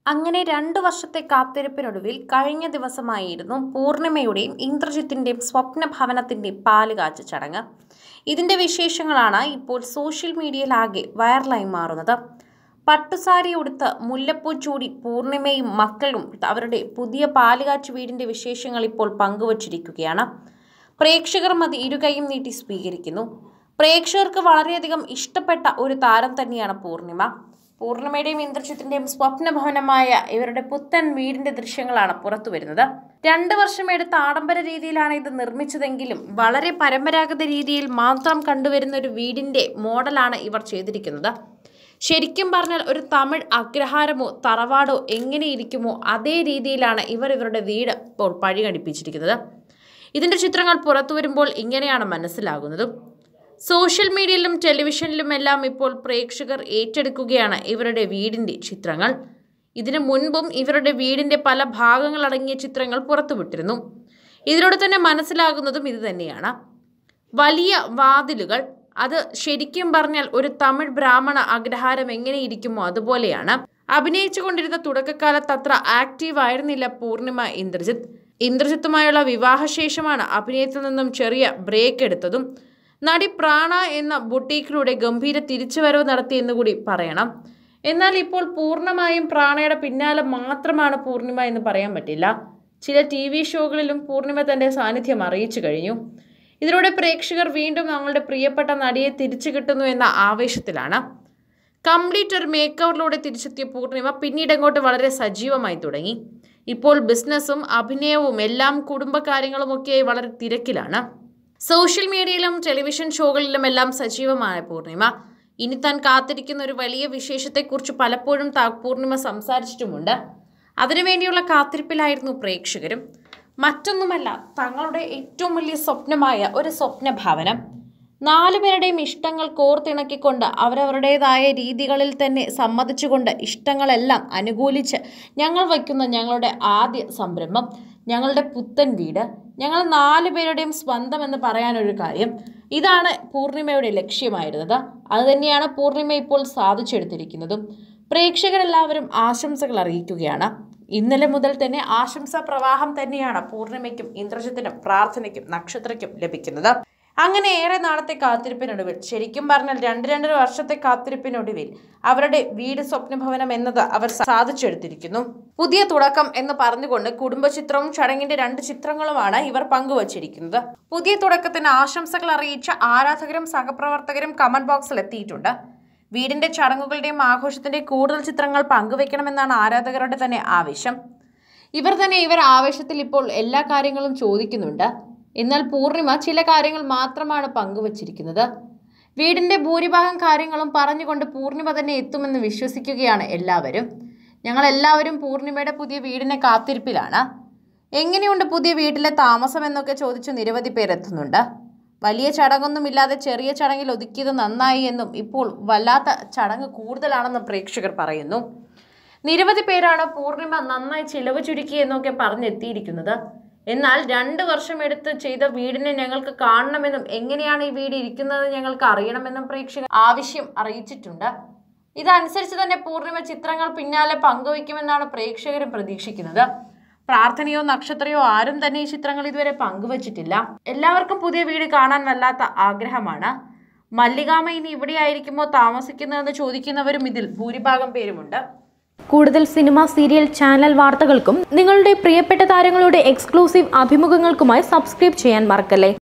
അങ്ങനെ 2 വർഷത്തെ കാത്തിരിപ്പിനൊടുവിൽ കഴിഞ്ഞ ദിവസമായിരുന്നു പൂർണിമയുടെയും ഇന്ദ്രജിത്തിൻ്റെയും സ്വപ്നഭവനത്തിൻ്റെയും പാലുകാച്ച ചടങ്ങ്. ഇതിൻ്റെ വിശേഷങ്ങളാണ് ഇപ്പോൾ സോഷ്യൽ മീഡിയയിലാകെ വൈറലായി മാറുന്നത്. പട്ടുസാരി ഉടുത്ത് മുല്ലപ്പൂ ചൂടി പൂർണിമയും മക്കളും അവരുടെ പുതിയ പാലുകാച്ച് വീടിൻ്റെ വിശേഷങ്ങൾ ഇപ്പോൾ പങ്കുവച്ചിരിക്കുകയാണ്. പ്രേക്ഷകർ അത് ഇരുകൈയും നീട്ടി സ്വീകരിക്കുന്നു. പ്രേക്ഷകർക്ക് വളരെയധികം ഇഷ്ടപ്പെട്ട ഒരു താരം തന്നെയാണ് പൂർണിമ. പൂർണിമയുടെയും ഇന്ദ്രജിത്തിൻ്റെയും സ്വപ്നഭവനമായ ഇവരുടെ പുത്തൻ വീടിന്റെ ദൃശ്യങ്ങളാണ് പുറത്തു വരുന്നത്. 2 വർഷം എടുത്ത ആഡംബര രീതിയിലാണ് ഇത് നിർമ്മിച്ചതെങ്കിലും വളരെ പരമ്പരാഗത രീതിയിൽ മാത്രം കണ്ടുവരുന്ന ഒരു വീടിന്റെ മോഡലാണ് ഇവർ ചെയ്തിരിക്കുന്നത്. ശരിക്കും പറഞ്ഞാൽ ഒരു തമിഴ് അഗ്രഹാരമോ തറവാടോ എങ്ങനെയിരിക്കുമോ അതേ രീതിയിലാണ് ഇവരുടെ വീട് ഇപ്പോൾ പഴികടിപ്പിച്ചിരിക്കുന്നത്. ഇതിന്റെ ചിത്രങ്ങൾ പുറത്തു വരുമ്പോൾ ഇങ്ങനെയാണ് മനസ്സിലാകുന്നത്. സോഷ്യൽ മീഡിയയിലും ടെലിവിഷനിലുമെല്ലാം ഇപ്പോൾ പ്രേക്ഷകർ ഏറ്റെടുക്കുകയാണ് ഇവരുടെ വീടിൻ്റെ ചിത്രങ്ങൾ. ഇതിനു മുൻപും ഇവരുടെ വീടിൻ്റെ പല ഭാഗങ്ങളടങ്ങിയ ചിത്രങ്ങൾ പുറത്തുവിട്ടിരുന്നു. ഇതിലൂടെ തന്നെ മനസ്സിലാകുന്നതും ഇത് തന്നെയാണ്. വലിയ വാതിലുകൾ, അത് ശരിക്കും പറഞ്ഞാൽ ഒരു തമിഴ് ബ്രാഹ്മണ അഗ്രഹാരം എങ്ങനെയിരിക്കുമോ അതുപോലെയാണ്. അഭിനയിച്ചു കൊണ്ടിരുന്ന തുടക്കകാലത്ത് അത്ര ആക്റ്റീവ് ആയിരുന്നില്ല പൂർണിമ ഇന്ദ്രജിത്തുമായുള്ള വിവാഹശേഷമാണ് അഭിനയത്തിൽ നിന്നും ചെറിയ ബ്രേക്ക് എടുത്തതും. നടി പ്രാണ എന്ന ബൊട്ടീക്കിലൂടെ ഗംഭീര തിരിച്ചുവരവ് നടത്തിയെന്ന് കൂടി പറയണം. എന്നാൽ ഇപ്പോൾ പൂർണ്ണമായും പ്രാണയുടെ പിന്നാലെ മാത്രമാണ് പൂർണിമ എന്ന് പറയാൻ പറ്റില്ല. ചില TV ഷോകളിലും പൂർണിമ തൻ്റെ സാന്നിധ്യം അറിയിച്ചു കഴിഞ്ഞു. ഇതിലൂടെ പ്രേക്ഷകർ വീണ്ടും ഞങ്ങളുടെ പ്രിയപ്പെട്ട നടിയെ തിരിച്ചു കിട്ടുന്നു എന്ന ആവേശത്തിലാണ്. കംപ്ലീറ്റ് ഒരു മേക്ക് ഓവറിലൂടെ തിരിച്ചെത്തിയ പൂർണിമ പിന്നീട് അങ്ങോട്ട് വളരെ സജീവമായി തുടങ്ങി. ഇപ്പോൾ ബിസിനസ്സും അഭിനയവും എല്ലാം കുടുംബകാര്യങ്ങളുമൊക്കെയായി വളരെ തിരക്കിലാണ്. സോഷ്യൽ മീഡിയയിലും ടെലിവിഷൻ ഷോകളിലും എല്ലാം സജീവമായ പൂർണിമ ഇനി താൻ കാത്തിരിക്കുന്ന ഒരു വലിയ വിശേഷത്തെക്കുറിച്ച് പലപ്പോഴും പൂർണിമ സംസാരിച്ചിട്ടുമുണ്ട്. അതിനുവേണ്ടിയുള്ള കാത്തിരിപ്പിലായിരുന്നു പ്രേക്ഷകരും. മറ്റൊന്നുമല്ല, തങ്ങളുടെ ഏറ്റവും വലിയ സ്വപ്നമായ ഒരു സ്വപ്നഭവനം 4 പേരുടെയും ഇഷ്ടങ്ങൾ കോർത്തിണക്കിക്കൊണ്ട് അവരവരുടേതായ രീതികളിൽ തന്നെ സമ്മതിച്ചുകൊണ്ട് ഇഷ്ടങ്ങളെല്ലാം അനുകൂലിച്ച് ഞങ്ങൾ വയ്ക്കുന്ന ഞങ്ങളുടെ ആദ്യ സംരംഭം, ഞങ്ങളുടെ പുത്തൻ വീട്, ഞങ്ങൾ 4 പേരുടെയും സ്വന്തം എന്ന് പറയാനൊരു കാര്യം, ഇതാണ് പൂർണിമയുടെ ലക്ഷ്യമായിരുന്നത്. അതുതന്നെയാണ് പൂർണിമ ഇപ്പോൾ സാധിച്ചെടുത്തിരിക്കുന്നതും. പ്രേക്ഷകരെല്ലാവരും ആശംസകൾ അറിയിക്കുകയാണ്. ഇന്നലെ മുതൽ തന്നെ ആശംസാ പ്രവാഹം തന്നെയാണ് പൂർണിമയ്ക്കും ഇന്ദ്രജിത്തിനും പ്രാർത്ഥനയ്ക്കും നക്ഷത്രയ്ക്കും ലഭിക്കുന്നത്. അങ്ങനെ ഏറെ നാളത്തെ കാത്തിരിപ്പിനൊടുവിൽ, ശരിക്കും പറഞ്ഞാൽ 2 വർഷത്തെ കാത്തിരിപ്പിനൊടുവിൽ അവരുടെ വീട് സ്വപ്നഭവനം എന്നത് അവർ സാധിച്ചെടുത്തിരിക്കുന്നു. പുതിയ തുടക്കം എന്ന് പറഞ്ഞുകൊണ്ട് കുടുംബചിത്രവും ചടങ്ങിന്റെ 2 ചിത്രങ്ങളുമാണ് ഇവർ പങ്കുവച്ചിരിക്കുന്നത്. പുതിയ തുടക്കത്തിന് ആശംസകൾ അറിയിച്ച ആരാധകരും സഹപ്രവർത്തകരും കമന്റ് ബോക്സിൽ എത്തിയിട്ടുണ്ട്. വീടിന്റെ ചടങ്ങുകളുടെയും ആഘോഷത്തിന്റെ കൂടുതൽ ചിത്രങ്ങൾ പങ്കുവെക്കണമെന്നാണ് ആരാധകരുടെ തന്നെ ആവശ്യം. ഇവർ ആവേശത്തിൽ ഇപ്പോൾ എല്ലാ കാര്യങ്ങളും ചോദിക്കുന്നുണ്ട്. എന്നാൽ പൂർണിമ ചില കാര്യങ്ങൾ മാത്രമാണ് പങ്കുവച്ചിരിക്കുന്നത്. വീടിന്റെ ഭൂരിഭാഗം കാര്യങ്ങളും പറഞ്ഞുകൊണ്ട് പൂർണിമ തന്നെ എത്തുമെന്ന് വിശ്വസിക്കുകയാണ് എല്ലാവരും. ഞങ്ങളെല്ലാവരും പൂർണിമയുടെ പുതിയ വീടിനെ കാത്തിരിപ്പിലാണ്. എങ്ങനെയുണ്ട് പുതിയ വീട്ടിലെ താമസം എന്നൊക്കെ ചോദിച്ച് നിരവധി പേർ എത്തുന്നുണ്ട്. വലിയ ചടങ്ങൊന്നുമില്ലാതെ ചെറിയ ചടങ്ങിൽ ഒതുക്കിയത് നന്നായി എന്നും ഇപ്പോൾ വല്ലാത്ത ചടങ്ങ് കൂടുതലാണെന്നും പ്രേക്ഷകർ പറയുന്നു. നിരവധി പേരാണ് പൂർണിമ നന്നായി ചിലവ് ചുരുക്കി എന്നൊക്കെ പറഞ്ഞെത്തിയിരിക്കുന്നത്. എന്നാൽ 2 വർഷം എടുത്ത് ചെയ്ത വീടിനെ ഞങ്ങൾക്ക് കാണണമെന്നും എങ്ങനെയാണ് ഈ വീട് ഇരിക്കുന്നത് ഞങ്ങൾക്ക് അറിയണമെന്നും പ്രേക്ഷകർ ആവശ്യം അറിയിച്ചിട്ടുണ്ട്. ഇതനുസരിച്ച് തന്നെ പൂർണിമ ചിത്രങ്ങൾ പിന്നാലെ പങ്കുവയ്ക്കുമെന്നാണ് പ്രേക്ഷകരും പ്രതീക്ഷിക്കുന്നത്. പ്രാർത്ഥനയോ നക്ഷത്രയോ ആരും തന്നെ ഈ ചിത്രങ്ങൾ ഇതുവരെ പങ്കുവച്ചിട്ടില്ല. എല്ലാവർക്കും പുതിയ വീട് കാണാൻ വല്ലാത്ത ആഗ്രഹമാണ്. മല്ലികാമ ഇനി ഇവിടെയായിരിക്കുമോ താമസിക്കുന്നതെന്ന് ചോദിക്കുന്നവരും ഇതിൽ ഭൂരിഭാഗം പേരുമുണ്ട്. കൂടുതൽ സിനിമ, സീരിയൽ, ചാനൽ വാർത്തകൾക്കും നിങ്ങളുടെ പ്രിയപ്പെട്ട താരങ്ങളുടെ എക്സ്ക്ലൂസീവ് അഭിമുഖങ്ങൾക്കുമായി സബ്സ്ക്രൈബ് ചെയ്യാൻ മറക്കല്ലേ.